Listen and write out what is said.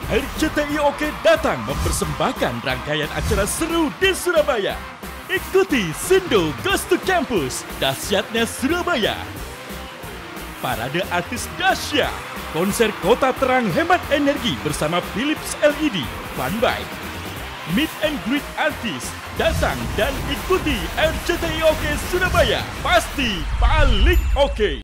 RCTI Oke datang mempersembahkan rangkaian acara seru di Surabaya. Ikuti Sindo Goes to Campus, dahsyatnya Surabaya. Parade artis dahsyat, konser kota terang hemat energi bersama Philips LED, Funbike. Meet and greet artis, datang dan ikuti RCTI Oke Surabaya, pasti paling oke.